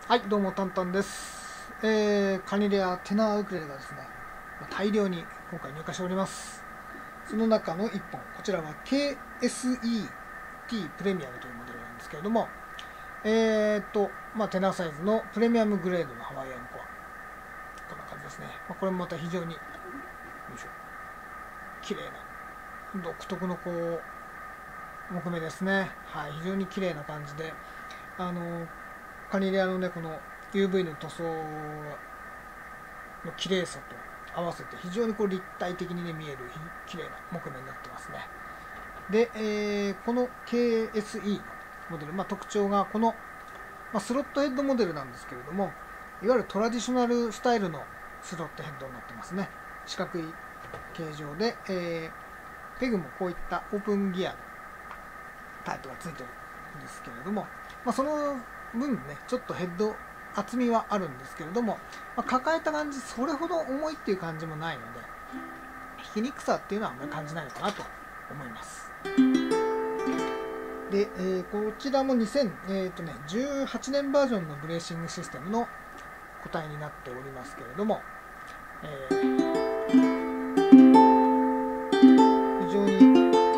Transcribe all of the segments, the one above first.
はい、どうもタンタンです。カニレアテナーウクレレがですね、大量に今回入荷しております。その中の1本、こちらは KSE-T プレミアムというモデルなんですけれども、テナーサイズのプレミアムグレードのハワイアンコア。こんな感じですね。これもまた非常に、綺麗な、独特の木目ですね。はい、非常に綺麗な感じで、カニレアのね、この UV の塗装の綺麗さと合わせて非常に立体的に、ね、見える綺麗な木目になってますね。で、この KSE のモデル、特徴がこの、スロットヘッドモデルなんですけれども、いわゆるトラディショナルスタイルのスロットヘッドになってますね。四角い形状で、ペグもこういったオープンギアのタイプがついてるんですけれども、その分ね、ちょっとヘッド厚みはあるんですけれども、抱えた感じそれほど重いっていう感じもないので、弾きにくさっていうのはあんまり感じないのかなと思います。で、こちらも2018年バージョンのブレーシングシステムの個体になっておりますけれども、非常に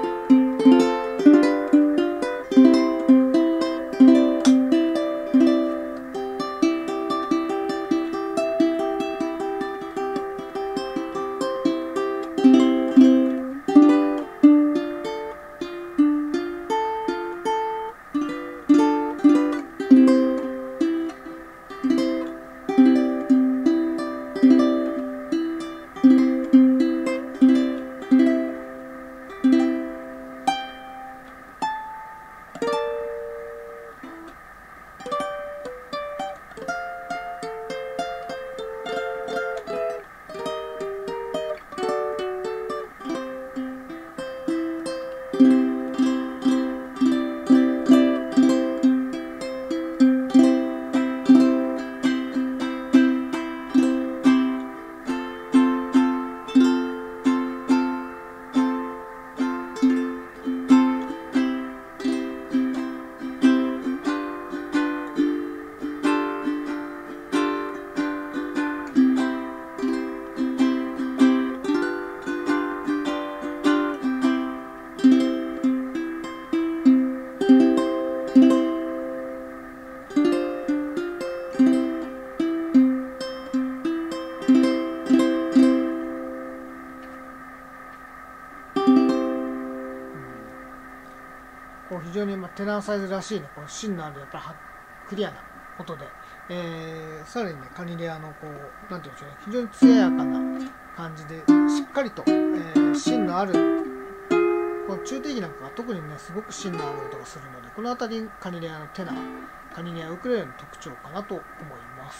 非常にテナーサイズらしいね、芯のあるやっぱりクリアな音で、さらにね、カニレアのなんていうんでしょうね、非常に艶やかな感じで、しっかりと、芯のある、この中低域なんかは特にね、すごく芯のある音がするので、この辺りカニレアのテナー、カニレアウクレレの特徴かなと思います。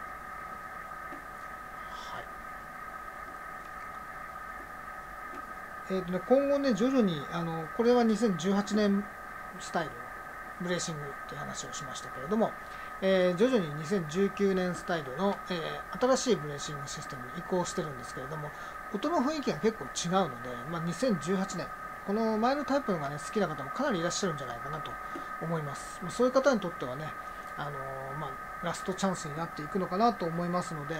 今後ね、徐々にこれは2018年スタイルのブレーシングっていう話をしましたけれども、徐々に2019年スタイルの、新しいブレーシングシステムに移行してるんですけれども、音の雰囲気が結構違うので、2018年この前のタイプのがね好きな方もかなりいらっしゃるんじゃないかなと思います。そういう方にとってはね、ラストチャンスになっていくのかなと思いますので、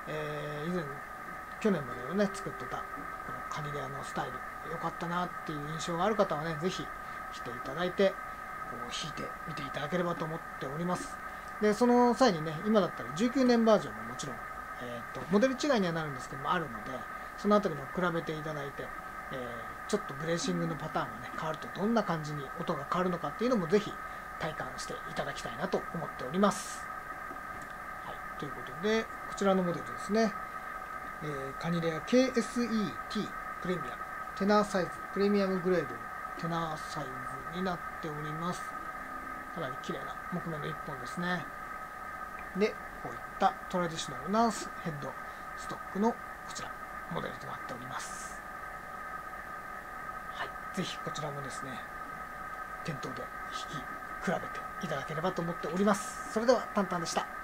去年までのね作ってたこのカニレアのスタイル良かったなっていう印象がある方はね、ぜひ来ていただいて弾いてみていただければと思っております。でその際にね、今だったら19年バージョンももちろん、モデル違いにはなるんですけどもあるので、そのあたりも比べていただいて、ちょっとブレーシングのパターンがね変わるとどんな感じに音が変わるのかっていうのもぜひ体感していただきたいなと思っております。はい、ということでこちらのモデルですね、カニレア KSE-T プレミアムテナーサイズプレミアムグレードのテナーサイズになっております。かなり綺麗な木目の1本ですね。でこういったトラディショナルなヘッドストックのこちらモデルとなっております。はい、ぜひこちらもですね店頭で弾き比べていただければと思っております。それではタンタンでした。